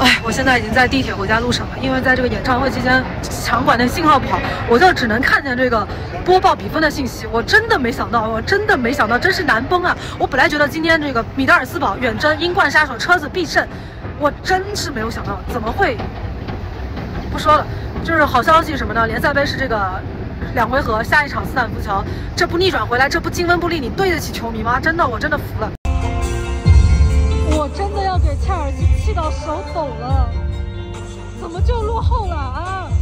哎，我现在已经在地铁回家路上了，因为在这个演唱会期间，场馆的信号不好，我就只能看见这个播报比分的信息。我真的没想到，真是难崩啊！我本来觉得今天这个米德尔斯堡远征英冠杀手车子必胜，我真是没有想到，怎么会？不说了，就是好消息什么呢？联赛杯是这个2回合，下一场斯坦福桥，这不逆转回来，这不惊温不利，你对得起球迷吗？真的，我真的服了。我真的要给切尔西气到手抖了，怎么就落后了啊？